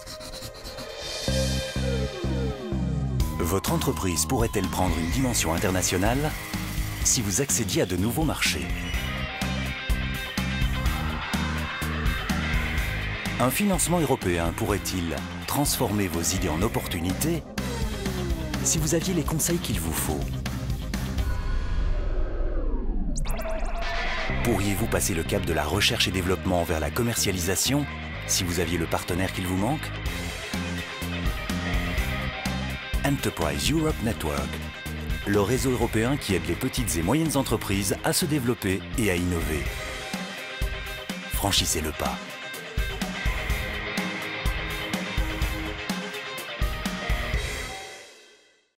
Votre entreprise pourrait-elle prendre une dimension internationale si vous accédiez à de nouveaux marchés? Un financement européen pourrait-il transformer vos idées en opportunités si vous aviez les conseils qu'il vous faut? Pourriez-vous passer le cap de la recherche et développement vers la commercialisation si vous aviez le partenaire qu'il vous manque? Enterprise Europe Network, le réseau européen qui aide les petites et moyennes entreprises à se développer et à innover. Franchissez le pas.